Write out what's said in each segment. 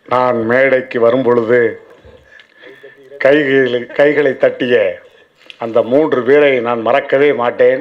நான் மேடைக்கு வரும்பொழுது கைகளை தட்டிய அந்த 3 பேரை நான் மறக்கவே மாட்டேன்.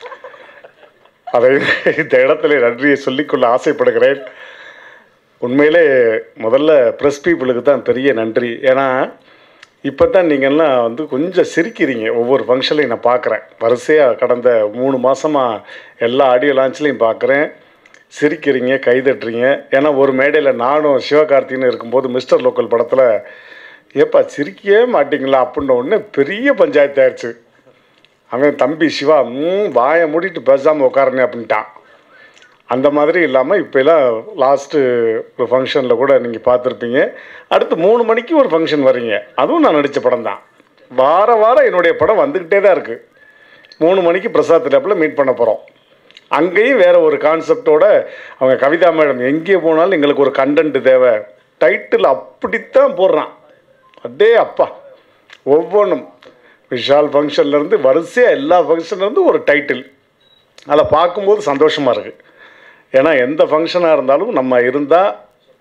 அதை இந்த இடத்துல நன்றியை சொல்லிக்கொள்ள ஆசைப்படுகிறேன். உண்மையிலே முதல்ல ப்ரெஸ் பீப்புளுக்கு தான் பெரிய நன்றி. ஏன்னா இப்போ தான் நீங்கள்லாம் வந்து கொஞ்சம் சிரிக்கிறீங்க. ஒவ்வொரு ஃபங்க்ஷன்லையும் நான் பார்க்குறேன். வரிசையாக கடந்த 3 மாதமாக எல்லா ஆடியோ லான்ச்லேயும் பார்க்குறேன். சிரிக்கிறீங்க, கைதட்டுறீங்க. ஏன்னா ஒரு மேடையில் நானும் சிவகார்த்தின்னு இருக்கும்போது மிஸ்டர் லோக்கல் படத்தில் ஏப்பா சிரிக்கவே மாட்டிங்களா அப்படின்ன உடனே பெரிய பஞ்சாயத்து ஆயிடுச்சு. அவன் தம்பி சிவா வாயை மூடிட்டு பேசாமல் உட்காரனே அப்படின்ட்டான். அந்த மாதிரி இல்லாமல் இப்போலாம் லாஸ்ட்டு ஒரு ஃபங்க்ஷனில் கூட நீங்கள் பார்த்துருப்பீங்க. அடுத்து 3 மணிக்கு ஒரு ஃபங்க்ஷன் வரீங்க. அதுவும் நான் நடித்த படம் தான். வாரம் என்னுடைய படம் வந்துக்கிட்டே தான் இருக்குது. 3 மணிக்கு பிரசாத் லேப்பில் மீட் பண்ண போகிறோம். அங்கேயும் வேறு ஒரு கான்செப்டோட அவங்க கவிதா மேடம் எங்கே போனாலும் எங்களுக்கு ஒரு கண்டென்ட் தேவை, டைட்டில் அப்படித்தான் போடுறான். அதே அப்பா ஒவ்வொன்றும் விஷால் ஃபங்க்ஷன்லேருந்து வரிசையாக எல்லா ஃபங்க்ஷன்லேருந்து ஒரு டைட்டில். அதில் பார்க்கும்போது சந்தோஷமாக இருக்குது. ஏன்னா எந்த ஃபங்க்ஷனாக இருந்தாலும் நம்ம இருந்தால்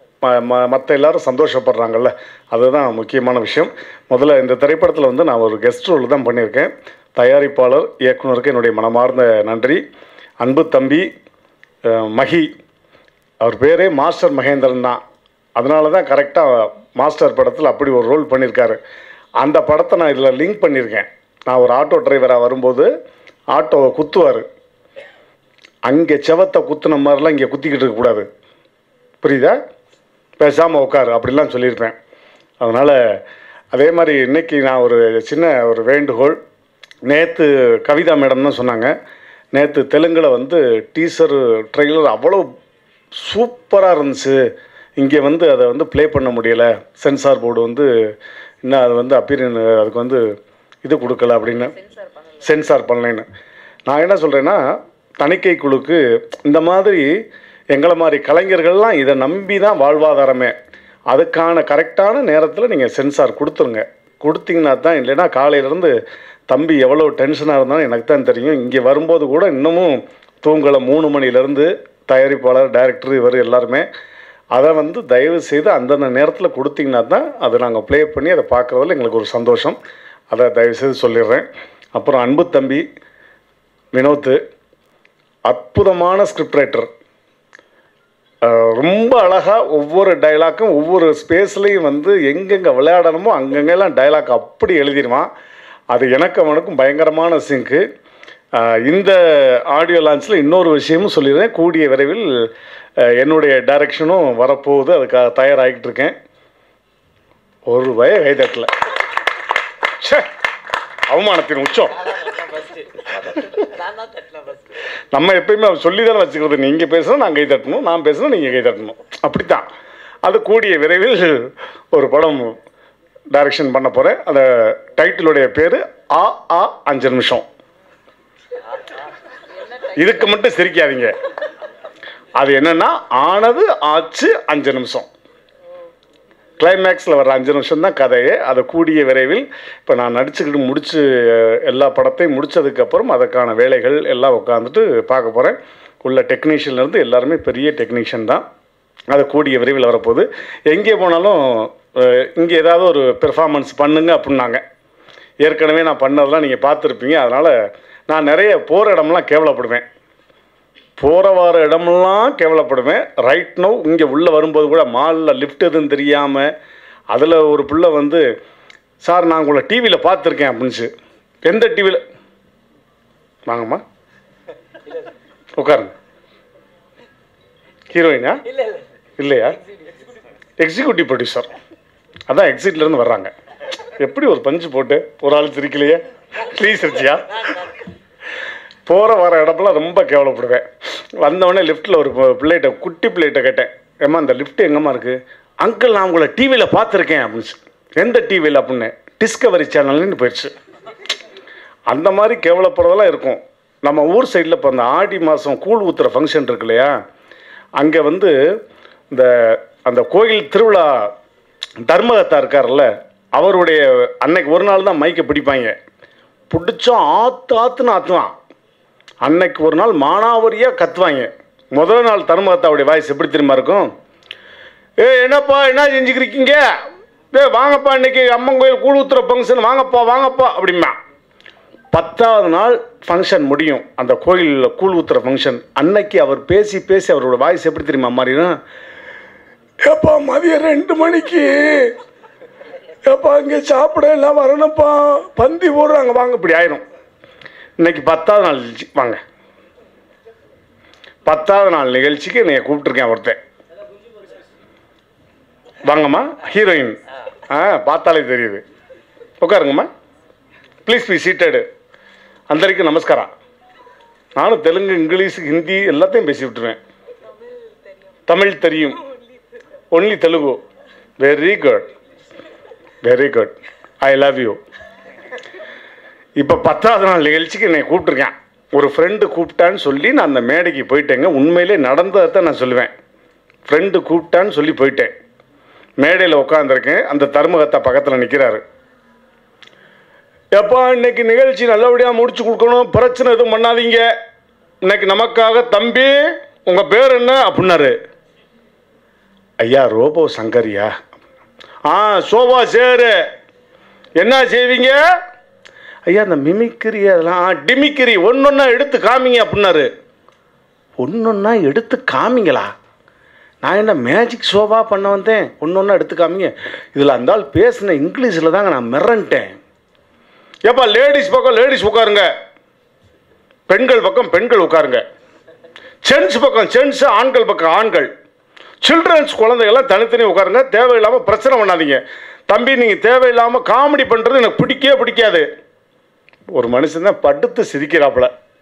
மற்ற எல்லோரும் சந்தோஷப்படுறாங்கல்ல, அதுதான் முக்கியமான விஷயம். முதல்ல இந்த திரைப்படத்தில் வந்து நான் ஒரு கெஸ்ட் ரோல் தான் பண்ணியிருக்கேன். தயாரிப்பாளர் இயக்குனருக்கு என்னுடைய மனமார்ந்த நன்றி. அன்பு தம்பி மகி, அவர் பேரே மாஸ்டர் மகேந்திரன் தான். அதனால தான் கரெக்டாக மாஸ்டர் படத்தில் அப்படி ஒரு ரோல் பண்ணியிருக்காரு. அந்த படத்தை நான் இதில் லிங்க் பண்ணியிருக்கேன். நான் ஒரு ஆட்டோ டிரைவராக வரும்போது ஆட்டோவை குத்துவார். அங்கே செவத்தை குத்துன மாதிரிலாம் இங்கே குத்திக்கிட்டு இருக்கக்கூடாது, புரியுதா? பேசாமல் உட்காரு அப்படிலாம் சொல்லியிருப்பேன். அதனால் அதே மாதிரி இன்றைக்கி நான் ஒரு சின்ன ஒரு வேண்டுகோள். நேற்று கவிதா மேடம் தான் சொன்னாங்க, நேற்று தெலுங்கில் வந்து டீசர் ட்ரெய்லர் அவ்வளோ சூப்பராக இருந்துச்சு, இங்கே வந்து அதை வந்து ப்ளே பண்ண முடியலை, சென்சார் போர்டு வந்து இன்னும் அது வந்து அப்பீரியன் அதுக்கு வந்து இது கொடுக்கல அப்படின்னு சென்சார் பண்ணலைன்னு. நான் என்ன சொல்கிறேன்னா, தணிக்கை குழுக்கு இந்த மாதிரி எங்களை மாதிரி கலைஞர்கள்லாம் இதை நம்பி தான் வாழ்வாதாரமே. அதுக்கான கரெக்டான நேரத்தில் நீங்கள் சென்சார் கொடுத்துருங்க. கொடுத்தீங்கன்னா தான், இல்லைன்னா காலையிலேருந்து தம்பி எவ்வளோ டென்ஷனாக இருந்தாலும் எனக்கு தான் தெரியும். இங்கே வரும்போது கூட இன்னமும் தூங்கலை. 3 மணிலேருந்து தயாரிப்பாளர், டைரக்டர், இவர் எல்லாருமே அதை வந்து தயவு செய்து அந்தந்த நேரத்தில் கொடுத்தீங்கன்னா தான் அதை நாங்கள் ப்ளே பண்ணி அதை பார்க்குறதுல எங்களுக்கு ஒரு சந்தோஷம். அதை தயவுசெய்து சொல்லிடுறேன். அப்புறம் அன்பு தம்பி வினோத், அற்புதமான ஸ்கிரிப்ட் ரைட்டர். ரொம்ப அழகாக ஒவ்வொரு டைலாக்கும் ஒவ்வொரு ஸ்பேஸ்லேயும் வந்து எங்கெங்கே விளையாடணுமோ அங்கங்கெல்லாம் டைலாக் அப்படி எழுதிடுவான். அது எனக்கு அவனுக்கும் பயங்கரமான சிங்க்கு. இந்த ஆடியோ லான்ச்சில் இன்னொரு விஷயமும் சொல்லிடுறேன். கூடிய விரைவில் என்னுடைய டைரக்ஷனும் வரப்போகுது. அதுக்காக தயாராகிட்டு இருக்கேன். ஒரு கைதட்டல, அவமானத்தின் உச்சம். நம்ம எப்பயுமே சொல்லி தானே வச்சுக்கிறது, நீங்கள் பேசுனா நான் கை தட்டணும், நான் பேசுனா நீங்கள் கை தட்டணும், அப்படித்தான். அது கூடிய விரைவில் ஒரு படம் டைரக்ஷன் பண்ண போகிறேன். அந்த டைட்டிலுடைய பேர் ஆ 5 நிமிஷம். இதுக்கு மட்டும் சிரிக்காதீங்க. அது என்னென்னா, ஆனது ஆச்சு 5 நிமிஷம். கிளைமேக்ஸில் வர 5 நிமிஷம் தான் கதையே. அதை கூடிய விரைவில் இப்போ நான் நடிச்சுக்கிட்டு முடித்து எல்லா படத்தையும் முடித்ததுக்கப்புறம் அதுக்கான வேலைகள் எல்லாம் உட்காந்துட்டு பார்க்க போகிறேன். உள்ள டெக்னீஷியன்லேருந்து எல்லாருமே பெரிய டெக்னீஷியன் தான். அதை கூடிய விரைவில் வரப்போகுது. எங்கே போனாலும் இங்கே ஏதாவது ஒரு பெர்ஃபார்மன்ஸ் பண்ணுங்க அப்படின்னாங்க. ஏற்கனவே நான் பண்ணதெல்லாம் நீங்கள் பார்த்துருப்பீங்க. அதனால் நான் நிறைய போகிற இடம்லாம் கேவலப்படுவேன். போகிற வார இடமெல்லாம் கேவலப்படுவேன். ரைட் நோ இங்கே உள்ளே வரும்போது கூட மாலில் லிஃப்ட் எதுவும் தெரியாமல் அதில் ஒரு பிள்ளை வந்து, சார் நான் உங்களை டிவியில் பார்த்துருக்கேன் அப்படின்ச்சு. எந்த டிவியில்? வாங்கம்மா உட்காருங்க. ஹீரோயினா? இல்லையா? Executive producer. அதான் எக்ஸிட்லேருந்து வர்றாங்க. எப்படி ஒரு பஞ்சு போட்டு ஒரு ஆள் சிரிக்கலையே? ப்ளீஸ் சிரிச்சியா? போகிற வர இடப்பெல்லாம் ரொம்ப கேவலப்படுவேன். வந்தவொடனே லிஃப்ட்டில் ஒரு பிள்ளைகிட்ட, குட்டி பிள்ளைகிட்ட கேட்டேன், ஏம்மா இந்த லிஃப்ட் எங்கம்மா இருக்குது? அங்கிள் நான் உங்களை டிவியில் பார்த்துருக்கேன் அப்படின்ச்சு. எந்த டிவியில் அப்படின்னு? டிஸ்கவரி சேனல்னு போயிடுச்சு. அந்த மாதிரி கேவலப்படுறதெல்லாம் இருக்கும். நம்ம ஊர் சைடில் இப்போ அந்த ஆடி மாதம் கூழ் ஊற்றுற ஃபங்க்ஷன் இருக்கு இல்லையா, அங்கே வந்து இந்த அந்த கோயில் திருவிழா தர்மகத்தா இருக்கார்ல, அவருடைய அன்னைக்கு ஒரு நாள் தான் மைக்கை பிடிப்பாங்க. பிடிச்சோம் ஆற்றுன்னு ஆற்றுவான். அன்னைக்கு ஒரு நாள் மானாவரியாக கத்துவாங்க. முதல் நாள் தர்மகத்தாவுடைய வாய்ஸ் எப்படி தெரியுமா இருக்கும்? என்னப்பா என்ன செஞ்சுக்கிறீங்க? வாங்கப்பா, இன்னைக்கு அம்மன் கோயில் கூழ் ஊத்துற ஃபங்க்ஷன், வாங்கப்பா வாங்கப்பா அப்படிமா. 10வது நாள் ஃபங்க்ஷன் முடியும், அந்த கோயிலில் கூழ் ஊத்துற ஃபங்க்ஷன். அன்னைக்கு அவர் பேசி பேசி அவரோட வாய்ஸ் எப்படி தெரியுமா மாறினா, ஏப்பா மதியம் 2 மணிக்கு ஏப்பா இங்கே சாப்பிட எல்லாம் வரணும்ப்பா, பந்தி போடுறாங்க வாங்க, இப்படி ஆயிரும். இன்னைக்கு 10வது நாள் வாங்க, 10வது நாள் நிகழ்ச்சிக்கு என்னை கூப்பிட்டுருக்கேன் ஒருத்தன். வாங்கம்மா, ஹீரோயின் பார்த்தாலே தெரியுது, உட்காருங்கம்மா, ப்ளீஸ் பி சீட்டடு. அந்தரிக்கு நமஸ்காரம். நானும் தெலுங்கு, இங்கிலீஷ், ஹிந்தி எல்லாத்தையும் பேசி விட்டுருவேன். தமிழ் தெரியும், only Telugu. Very good, very good, I love you. இப்போ 10வது நாள் நிகழ்ச்சிக்கு என்னை கூப்பிட்டுருக்கேன். ஒரு ஃப்ரெண்டு கூப்பிட்டான்னு சொல்லி நான் அந்த மேடைக்கு போயிட்டேங்க. உண்மையிலே நடந்ததை தான் நான் சொல்லுவேன். ஃப்ரெண்டு கூப்பிட்டான்னு சொல்லி போயிட்டேன். மேடையில் உட்காந்துருக்கேன். அந்த தர்மகத்தா பக்கத்தில் நிற்கிறாரு. எப்பா இன்னைக்கு நிகழ்ச்சி நல்லபடியாக முடிச்சு கொடுக்கணும், பிரச்சனை எதுவும் பண்ணாதீங்க, இன்னைக்கு நமக்காக தம்பி உங்கள் பேர் என்ன அப்படின்னாரு. ஐயா ரோபோ சங்கரியா? சோபா சேரு. என்ன செய்வீங்க? ஐயா இந்த மிமிக்கிரி அதெல்லாம் டிமிக்கிரி ஒன்றொன்னா எடுத்து காமிங்க அப்படின்னாரு. ஒன்றொன்னா எடுத்து காமிங்களா? நான் என்ன மேஜிக் ஷோவா பண்ண வந்தேன்? ஒன்றொன்னா எடுத்து காமிங்க. இதில் அந்த ஆள் பேசின இங்கிலீஷில் தாங்க நான் மிரண்டேன். ஏப்பா லேடிஸ் பக்கம் லேடிஸ் உட்காருங்க, பெண்கள் பக்கம் பெண்கள் உட்காருங்க, ஜென்ஸ் பக்கம் ஜென்ஸ், ஆண்கள் பக்கம் ஆண்கள், சில்ட்ரன்ஸ் குழந்தைகள்லாம் தனித்தனி உட்காருங்க, தேவையில்லாமல் பிரச்சனை பண்ணாதீங்க. தம்பி நீங்கள் தேவையில்லாமல் காமெடி பண்ணுறது எனக்கு பிடிக்கவே பிடிக்காது. ஒரு மனுஷன் தான் படுத்து சிரிக்கிறாப்புல.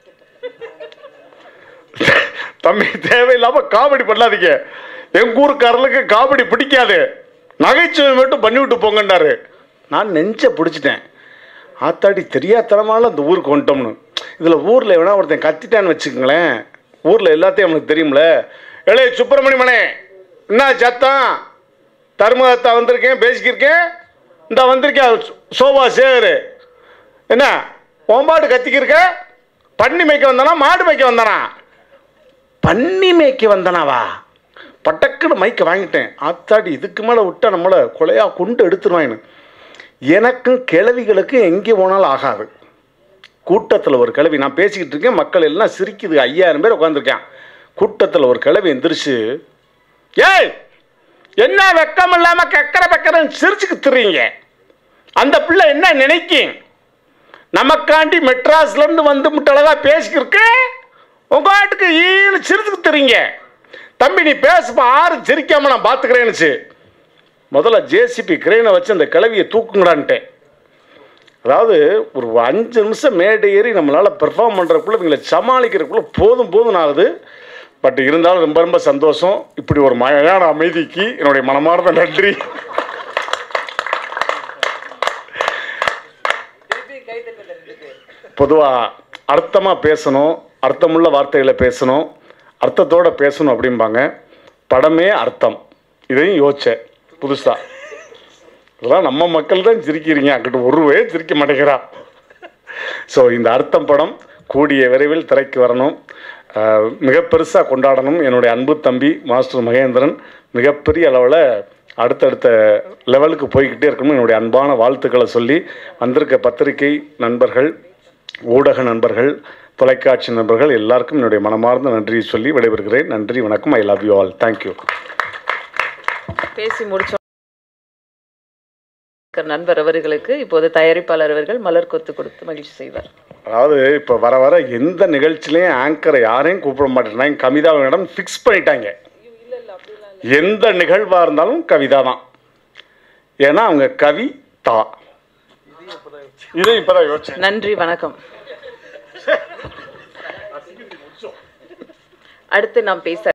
தம்பி தேவையில்லாமல் காமெடி பண்ணாதீங்க, எங்கள் ஊருக்காரர்களுக்கு காமெடி பிடிக்காது, நகைச்சுவை மட்டும் பண்ணிவிட்டு போங்கன்னாரு. நான் நெஞ்சை பிடிச்சிட்டேன். ஆத்தாடி தெரியாதனமால இந்த ஊருக்கு வந்துட்டோம்னு. இதில் ஊரில் வேணா ஒருத்தன் கத்திட்டான்னு வச்சுக்கோங்களேன், ஊரில் எல்லாத்தையும் அவனுக்கு தெரியும்ல. ஏலே சுப்பிரமணியமனே என்ன சத்தம்? தர்மகத்தா வந்திருக்கேன், பேசிக்கிருக்கேன், இந்த வந்திருக்கேன் சோபா சேரு. என்ன ஓம்பாடு கத்திக்கிருக்க? பன்னி மேய்க்க வந்தானா மாடு மேய்க்க வந்தானா? பன்னி மேய்க்க வந்தானாவா? பட்டக்குன்னு மைக்க வாங்கிட்டேன். ஆத்தாடி இதுக்கு மேலே விட்டா நம்மளை கொலையாக கொண்டு எடுத்துருவாங்க. எனக்கும் கிழவிகளுக்கும் எங்கே போனாலும் ஆகாது. கூட்டத்தில் ஒரு கிழவி, நான் பேசிக்கிட்டு இருக்கேன், மக்கள் எல்லாம் சிரிக்குது, 5000 பேர் உட்காந்துருக்கேன். கூட்டத்தில் ஒரு கிழவி எந்திரிச்சு, ஏய் என்ன வெக்கம் இல்லாமல் கக்கர பக்கரன்னு சிரிச்சுக்கு திரிங்க, அந்த பிள்ளை என்ன நினைக்கும்? நமக்காண்டி மெட்ராஸ்லேருந்து வந்து முட்டழகாக பேசிக்கிருக்கு, உங்காட்டுக்கு ஈன்னு சிரிச்சுக்கு திரிங்க. தம்பி நீ பேசுப்பா, ஆறு சிரிக்காமல் நான் பார்த்துக்கிறேன்னுச்சு. முதல்ல ஜேசிபி கிரேனை வச்சு அந்த கிழவியை தூக்குங்கடான்ட்டேன். அதாவது ஒரு 5 நிமிஷம் மேடை ஏறி நம்மளால் பெர்ஃபார்ம் பண்ணுறதுக்குள்ளே இவங்களை சமாளிக்கிறதுக்குள்ளே போதும் போதும் ஆகுது. பட் இருந்தாலும் ரொம்ப ரொம்ப சந்தோஷம். இப்படி ஒரு மயான அமைதிக்கு என்னுடைய மனமார்ந்த நன்றி. பொதுவாக அர்த்தமாக பேசணும், அர்த்தமுள்ள வார்த்தைகளை பேசணும், அர்த்தத்தோடு பேசணும் அப்படிம்பாங்க. படமே அர்த்தம், இதையும் யோசிச்சேன் புதுசாக. இதெல்லாம் நம்ம மக்கள் தான் சிரிக்கிறீங்க, அங்கிட்ட ஒருவே சிரிக்க மாட்டேங்கிறா. ஸோ இந்த அர்த்தம் படம் கூடிய விரைவில் திரைக்கு வரணும், மிக பெருசாக கொண்டாடணும். என்னுடைய அன்பு தம்பி மாஸ்டர் மகேந்திரன் மிகப்பெரிய அளவில் அடுத்தடுத்த லெவலுக்கு போய்கிட்டே இருக்கணும். என்னுடைய அன்பான வாழ்த்துக்களை சொல்லி வந்திருக்க பத்திரிகை நண்பர்கள், ஊடக நண்பர்கள், தொலைக்காட்சி நண்பர்கள் எல்லாருக்கும் என்னுடைய மனமார்ந்த நன்றியை சொல்லி விடைபெறுகிறேன். நன்றி, வணக்கம். I love you all. Thank you. பேசி முடிச்சோம் நண்பர் அவர்களுக்கு இப்போது தயாரிப்பாளர் அவர்கள் மலர் கொத்து கொடுத்து மகிழ்ச்சி செய்வார். அதாவது இப்போ வர வர எந்த நிகழ்ச்சியிலையும் ஆங்கரை யாரையும் கூப்பிட மாட்டேங்கிறாங்க. கவிதா மேடம் ஃபிக்ஸ் பண்ணிட்டாங்க. எந்த நிகழ்வாக இருந்தாலும் கவிதா தான். ஏன்னா அவங்க கவி தா. இதை இப்போதான் யோசிச்சேன். நன்றி, வணக்கம். அடுத்து நாம் பேச